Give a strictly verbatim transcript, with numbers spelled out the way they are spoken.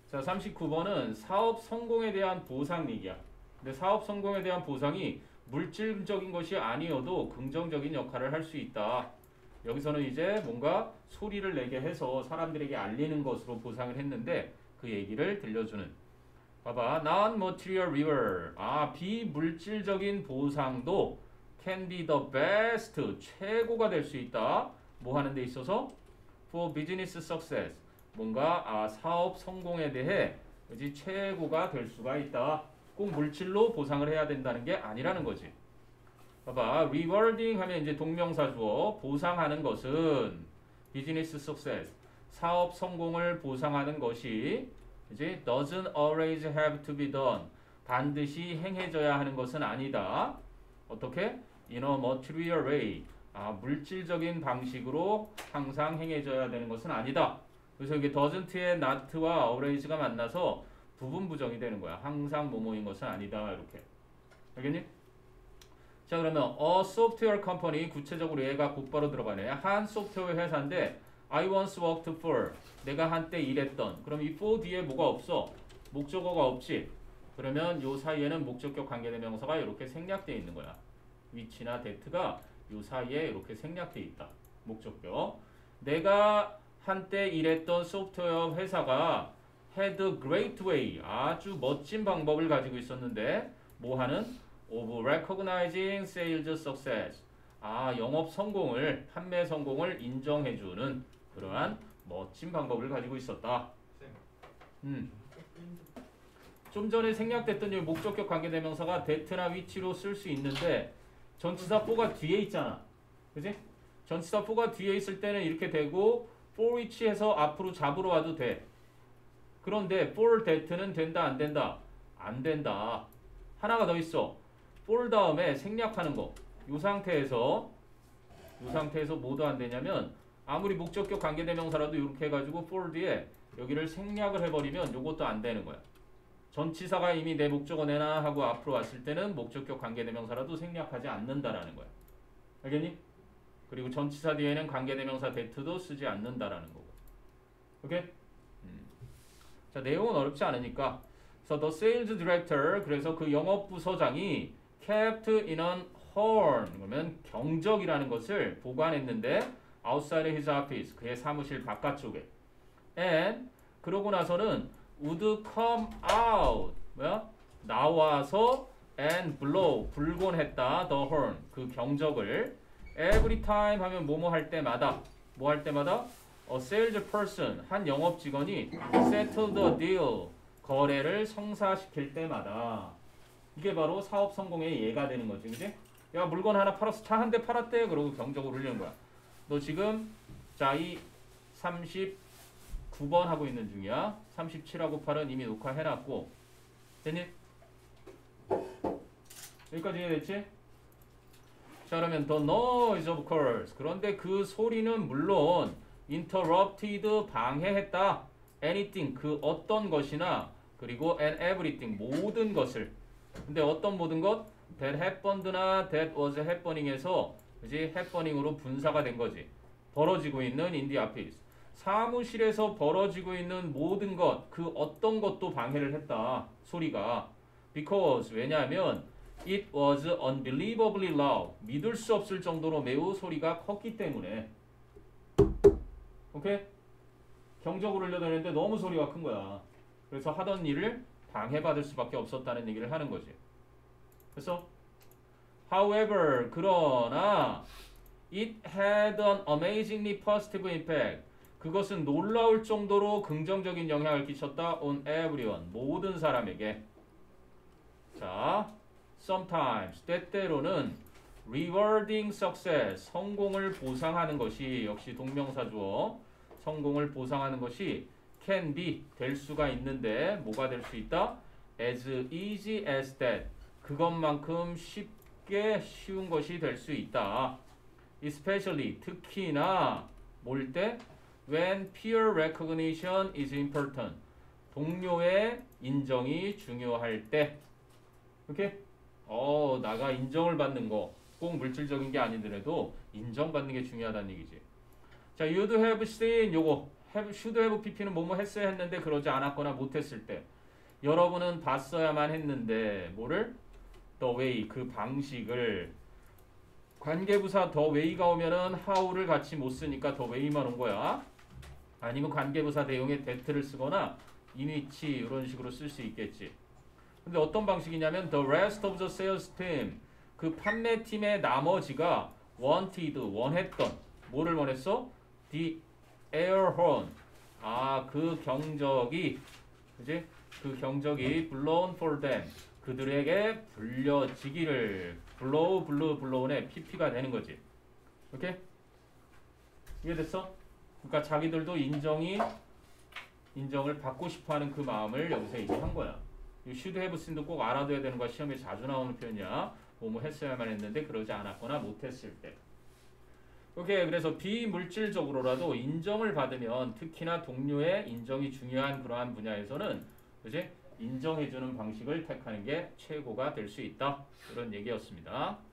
자, 삼십구 번은 사업 성공에 대한 보상 얘기야. 근데 사업 성공에 대한 보상이 물질적인 것이 아니어도 긍정적인 역할을 할 수 있다. 여기서는 이제 뭔가 소리를 내게 해서 사람들에게 알리는 것으로 보상을 했는데 그 얘기를 들려주는. 봐봐. Non-material reward. 아, 비물질적인 보상도 can be the best. 최고가 될 수 있다. 뭐 하는 데 있어서? For business success. 뭔가 아, 사업 성공에 대해 그지 최고가 될 수가 있다. 꼭 물질로 보상을 해야 된다는 게 아니라는 거지. 봐봐. rewarding 하면 이제 동명사 주어. 보상하는 것은 business success. 사업 성공을 보상하는 것이 이제 doesn't always have to be done. 반드시 행해져야 하는 것은 아니다. 어떻게? In a material way. 아, 물질적인 방식으로 항상 행해져야 되는 것은 아니다. 그래서 이게 doesn't의 not와 always가 만나서 부분 부정이 되는 거야. 항상 뭐뭐인 것은 아니다. 이렇게. 알겠니? 자, 그러면 a software company 구체적으로 얘가 곧바로 들어가네. 한 소프트웨어 회사인데 I once worked for. 내가 한때 일했던. 그럼 이 for 뒤에 뭐가 없어? 목적어가 없지. 그러면 요 사이에는 목적격 관계대명사가 이렇게 생략되어 있는 거야. which나 that가 요 사이에 이렇게 생략되어 있다. 목적격. 내가 한때 일했던 소프트웨어 회사가 had a great way. 아주 멋진 방법을 가지고 있었는데 뭐 하는? of recognizing sales success. 아, 영업 성공을, 판매 성공을 인정해주는 그러한 멋진 방법을 가지고 있었다. 음. 좀 전에 생략됐던 이 목적격 관계대명사가 that나 which로 쓸 수 있는데 전치사 for가 뒤에 있잖아. 그지? 전치사 for가 뒤에 있을 때는 이렇게 되고 for which 해서 앞으로 잡으러 와도 돼. 그런데 for that는 된다 안 된다? 안 된다. 하나가 더 있어. for 다음에 생략하는 거. 이 상태에서 이 상태에서 뭐도 안 되냐면 아무리 목적격 관계대명사라도 이렇게 해가지고 for 뒤에 여기를 생략을 해버리면 이것도 안 되는 거야. 전치사가 이미 내 목적어 내놔 하고 앞으로 왔을 때는 목적격 관계대명사라도 생략하지 않는다라는 거야. 알겠니? 그리고 전치사 뒤에는 관계대명사 that도 쓰지 않는다라는 거고. 오케이? 음. 자, 내용은 어렵지 않으니까. 그래서 the sales director, 그래서 그 영업부서장이 kept in an horn, 그러면 경적이라는 것을 보관했는데 outside his office, 그의 사무실 바깥쪽에. And 그러고 나서는 would come out, 뭐야? 나와서 and blow, 불곤 했다. the horn, 그 경적을. every time 하면 뭐뭐 할 때마다, 뭐 할 때마다? a salesperson, 한 영업 직원이 settle the deal, 거래를 성사시킬 때마다. 이게 바로 사업 성공의 예가 되는 거지, 그지? 야, 물건 하나 팔았어, 차 한 대 팔았대. 그러고 경적을 울리는 거야. 너 지금 자, 이 삼십구 번 하고 있는 중이야. 삼십칠하고 팔은 이미 녹화해놨고. 됐니? 여기까지 이해됐지? 자, 그러면 the noise of course. 그런데 그 소리는 물론 interrupted, 방해했다. anything, 그 어떤 것이나 그리고 and everything, 모든 것을. 근데 어떤 모든 것? that happened나 that was happening에서 그지? happening으로 분사가 된 거지. 벌어지고 있는 in the office. 사무실에서 벌어지고 있는 모든 것, 그 어떤 것도 방해를 했다. 소리가. because, 왜냐하면 it was unbelievably loud. 믿을 수 없을 정도로 매우 소리가 컸기 때문에. 오케이? 경적을 울려대는데 너무 소리가 큰 거야. 그래서 하던 일을 방해받을 수밖에 없었다는 얘기를 하는 거지. 그래서 however, 그러나 it had an amazingly positive impact. 그것은 놀라울 정도로 긍정적인 영향을 끼쳤다. on everyone, 모든 사람에게. 자, sometimes, 때때로는 rewarding success, 성공을 보상하는 것이, 역시 동명사 주어, 성공을 보상하는 것이 can be, 될 수가 있는데 뭐가 될 수 있다? as easy as that, 그것만큼 쉽게 쉬운 것이 될 수 있다. especially, 특히나 뭘 때? when peer recognition is important, 동료의 인정이 중요할 때. 오케이? 어, 나가 인정을 받는 거, 꼭 물질적인 게 아니더라도 인정받는 게 중요하다는 얘기지. 자, you'd have seen, 요거 have, should have pp는 뭐뭐 했어야 했는데 그러지 않았거나 못했을 때 여러분은 봤어야만 했는데 뭐를? the way 그 방식을 관계부사 the way가 오면은 how를 같이 못 쓰니까 the way만 온 거야. 아니면 관계부사 대용에 that를 쓰거나 in which 이런 식으로 쓸 수 있겠지. 근데 어떤 방식이냐면 the rest of the sales team 그 판매팀의 나머지가 wanted 원했던 뭐를 원했어? the air horn 아 그 경적이 그지? 그 경적이 blown for them 그들에게 불려지기를 blow blow blow의 pp가 되는 거지. 오케이? 이해됐어? 그러니까 자기들도 인정이 인정을 받고 싶어하는 그 마음을 여기서 이제 한 거야. 이 should have seen도 꼭 알아둬야 되는 거야. 시험에 자주 나오는 표현이야. 뭐뭐 했어야만 했는데 그러지 않았거나 못했을 때. 오케이. 그래서 비물질적으로라도 인정을 받으면 특히나 동료의 인정이 중요한 그러한 분야에서는 그지? 인정해주는 방식을 택하는 게 최고가 될 수 있다. 이런 얘기였습니다.